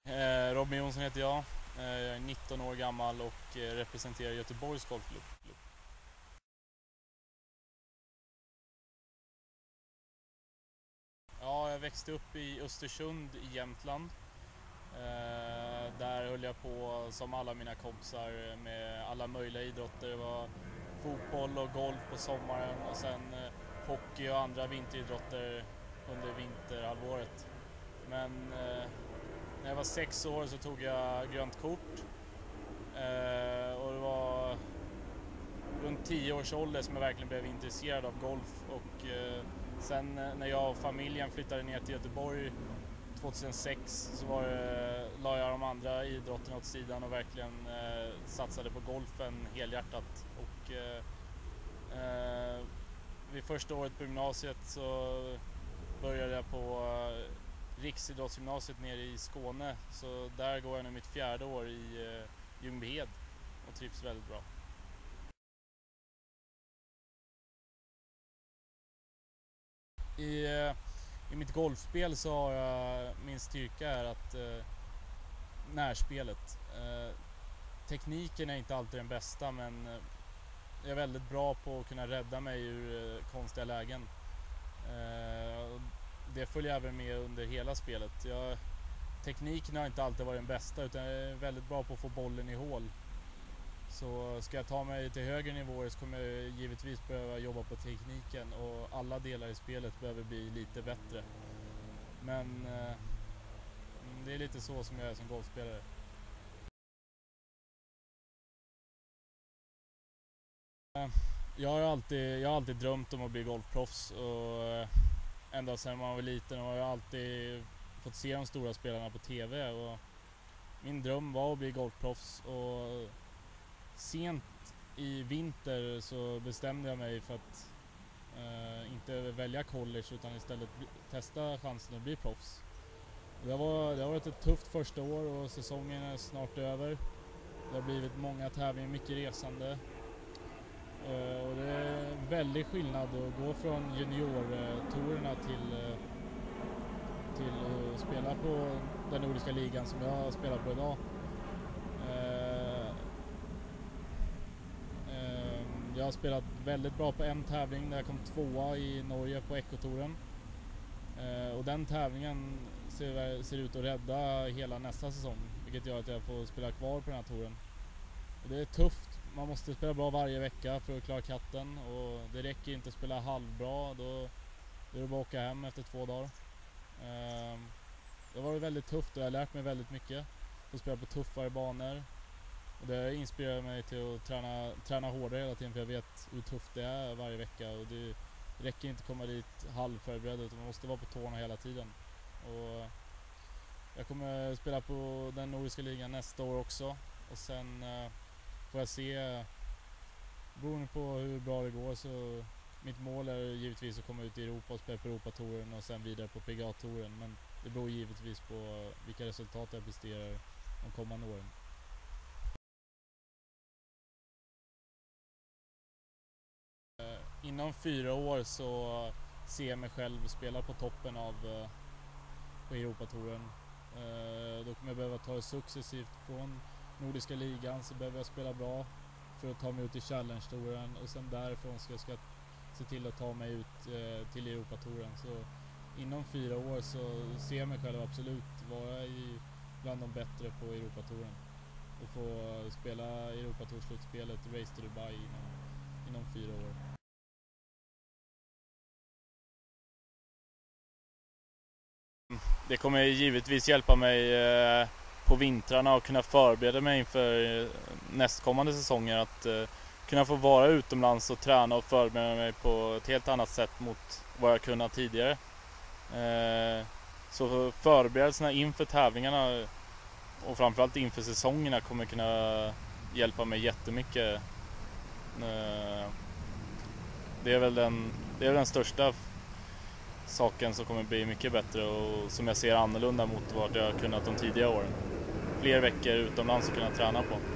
Robin Jonsson heter jag. Jag är 19 år gammal och representerar Göteborgs golfklubb. Ja, jag växte upp i Östersund i Jämtland. Där höll jag på som alla mina kompisar med alla möjliga idrotter. Det var fotboll och golf på sommaren och sen hockey och andra vinteridrotter under vinterhalvåret. Men när jag var 6 år så tog jag grönt kort. Och det var runt 10 års ålder som jag verkligen blev intresserad av golf. Och sen när jag och familjen flyttade ner till Göteborg 2006 så la jag de andra idrotterna åt sidan och verkligen satsade på golfen helhjärtat. Och vid första året på gymnasiet så började jag på Riksidrottsgymnasiet nere i Skåne. Så där går jag nu mitt 4:e år i Ljungbyhed och trivs väldigt bra. I mitt golfspel så har jag min styrka är att närspelet. Tekniken är inte alltid den bästa, men jag är väldigt bra på att kunna rädda mig ur konstiga lägen. Det följer även med under hela spelet. Tekniken har inte alltid varit den bästa, utan jag är väldigt bra på att få bollen i hål. Så ska jag ta mig till högre nivåer så kommer jag givetvis behöva jobba på tekniken och alla delar i spelet behöver bli lite bättre. Men det är lite så som jag är som golfspelare. Jag har alltid drömt om att bli golfproffs och ända sedan man var liten har jag alltid fått se de stora spelarna på TV och min dröm var att bli golfproffs. Och sent i vinter så bestämde jag mig för att inte välja college utan istället testa chansen att bli proffs. Det har varit ett tufft första år och säsongen är snart över. Det har blivit många tävlingar, mycket resande. Och det är en väldig skillnad att gå från juniortourerna till att spela på den nordiska ligan som jag spelar på idag. Jag har spelat väldigt bra på en tävling där jag kom 2:a i Norge på Ekotouren. Och den tävlingen ser ut att rädda hela nästa säsong, vilket gör att jag får spela kvar på den här touren. Och det är tufft, man måste spela bra varje vecka för att klara katten och det räcker inte att spela halvbra, då är det bara att åka hem efter 2 dagar. Det har varit väldigt tufft och jag har lärt mig väldigt mycket. Att spela på tuffare banor. Och det inspirerar mig till att träna hårdare hela tiden, för jag vet hur tufft det är varje vecka. Och det räcker inte att komma dit halvförberedd, utan man måste vara på tårna hela tiden. Och jag kommer spela på den nordiska ligan nästa år också. Och sen får jag se, beroende på hur bra det går, så mitt mål är givetvis att komma ut i Europa och spela på Europatouren och sen vidare på PGA-touren. Men det beror givetvis på vilka resultat jag presterar de kommande åren. Inom 4 år så ser jag mig själv spela på toppen av på Europatouren. Då kommer jag behöva ta det successivt från nordiska ligan, så behöver jag spela bra för att ta mig ut i Challenge-touren och sen därifrån ska jag se till att ta mig ut till Europatouren. Så inom 4 år så ser jag mig själv absolut vara bland de bättre på Europatouren och få spela Europatour-slutspelet Race to Dubai inom 4 år. Det kommer givetvis hjälpa mig på vintrarna och kunna förbereda mig inför nästkommande säsonger. Att kunna få vara utomlands och träna och förbereda mig på ett helt annat sätt mot vad jag kunnat tidigare. Så förberedelserna inför tävlingarna och framförallt inför säsongerna kommer kunna hjälpa mig jättemycket. Det är väl den största saken som kommer bli mycket bättre och som jag ser annorlunda mot vad jag har kunnat de tidigare åren. Fler veckor utomlands att kunna träna på.